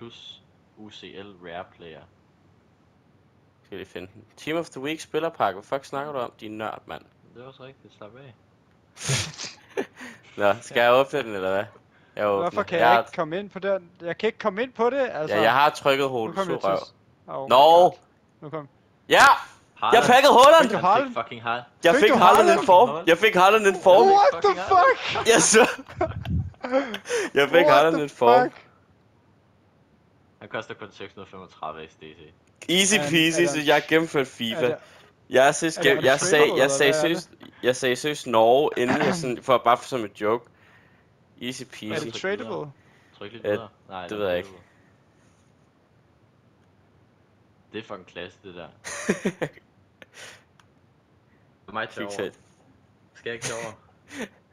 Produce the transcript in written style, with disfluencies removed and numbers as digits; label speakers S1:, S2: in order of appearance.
S1: plus UCL Rare Player.
S2: Skal vi finde den? Team of the Week spillerpakke. Hvad fuck snakker du om? Din nørd, mand.
S1: Det er også rigtigt, slap af.
S2: Nå, skal jeg åbne den, eller hvad? Jeg åbner.
S3: Hvorfor kan jeg ikke komme ind på den? Jeg kan ikke komme ind på det, altså.
S2: Ja, jeg har trykket
S3: Nu
S2: hovedet,
S3: kom
S2: så
S3: jeg til...
S2: røv.
S3: Oh
S2: Nå!
S3: Nu kom...
S2: Ja!
S1: Haaland.
S2: Jeg pakkede Haaland!
S3: Fik du
S1: Han
S3: Haaland?
S1: fik fucking Haaland.
S2: Jeg
S3: Fik
S2: fik
S3: du
S2: Haaland
S3: Haaland?
S2: en form. Jeg fik Haaland en form.
S3: What the fuck?
S2: Jeg så. Jeg fik Haaland en form.
S1: Han koster kun 635 SDC.
S2: Easy peasy, så jeg gennemførte FIFA. Jeg sagde seriøst Norge, inden jeg sådan, for bare for som et joke. Easy
S3: Er
S2: peasy.
S3: det tradable?
S1: Tryk lidt videre. Nej,
S2: det ved jeg ikke.
S1: Det er fucking klasse, det der. Det er mig til over. Skal jeg ikke til over?